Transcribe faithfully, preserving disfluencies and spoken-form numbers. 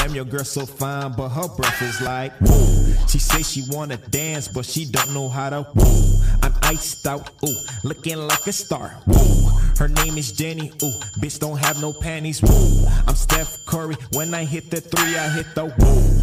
Damn, your girl so fine, but her breath is like woo. She say she wanna dance, but she don't know how to woo. I'm iced out, ooh, looking like a star, woo. Her name is Jenny, ooh, bitch don't have no panties, woo. I'm Steph Curry, when I hit the three, I hit the woo.